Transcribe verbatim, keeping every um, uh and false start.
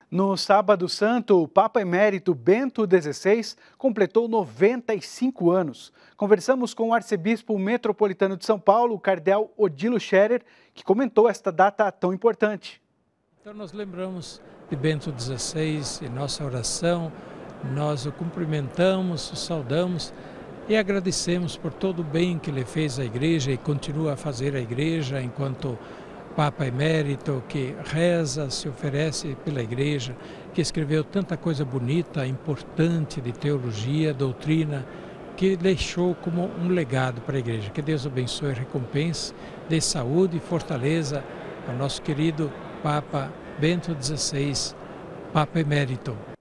No sábado santo, o Papa Emérito Bento dezesseis completou noventa e cinco anos. Conversamos com o arcebispo metropolitano de São Paulo, o cardeal Odilo Scherer, que comentou esta data tão importante. Então nós lembramos de Bento dezesseis em nossa oração, nós o cumprimentamos, o saudamos e agradecemos por todo o bem que ele fez à igreja e continua a fazer à igreja enquanto Papa Emérito, que reza, se oferece pela igreja, que escreveu tanta coisa bonita, importante de teologia, doutrina, que deixou como um legado para a igreja. Que Deus abençoe e recompense, dê saúde e fortaleza ao nosso querido Papa Bento dezesseis, Papa Emérito.